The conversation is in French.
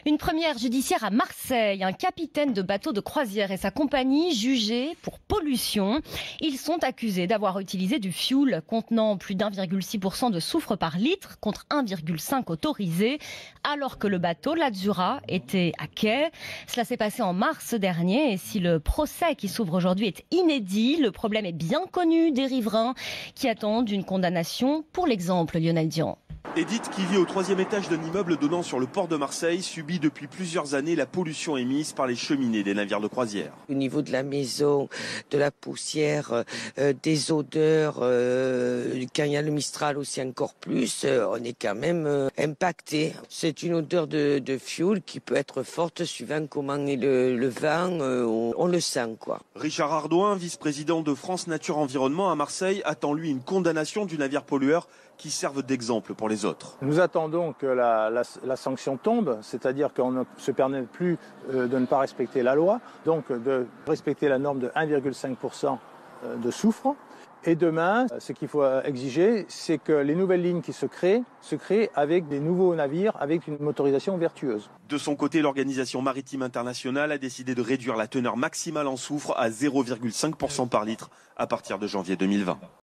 Une première judiciaire à Marseille. Un capitaine de bateau de croisière et sa compagnie jugés pour pollution. Ils sont accusés d'avoir utilisé du fioul contenant plus d'1,6% de soufre par litre contre 1,5 autorisé, alors que le bateau, l'Azzurra, était à quai. Cela s'est passé en mars dernier et si le procès qui s'ouvre aujourd'hui est inédit, le problème est bien connu des riverains qui attendent une condamnation pour l'exemple. Lionel Dian. Edith, qui vit au 3e étage d'un immeuble donnant sur le port de Marseille, subit depuis plusieurs années la pollution émise par les cheminées des navires de croisière. Au niveau de la maison, de la poussière, des odeurs, quand il y a le Mistral aussi encore plus, on est quand même impacté. C'est une odeur de fioul qui peut être forte suivant comment est le vent, on le sent quoi. Richard Ardouin, vice-président de France Nature Environnement à Marseille, attend lui une condamnation du navire pollueur qui serve d'exemple pour les autres. Nous attendons que la sanction tombe, c'est-à-dire qu'on ne se permet plus de ne pas respecter la loi, donc de respecter la norme de 1,5% de soufre. Et demain, ce qu'il faut exiger, c'est que les nouvelles lignes qui se créent avec des nouveaux navires, avec une motorisation vertueuse. De son côté, l'Organisation maritime internationale a décidé de réduire la teneur maximale en soufre à 0,5% par litre à partir de janvier 2020.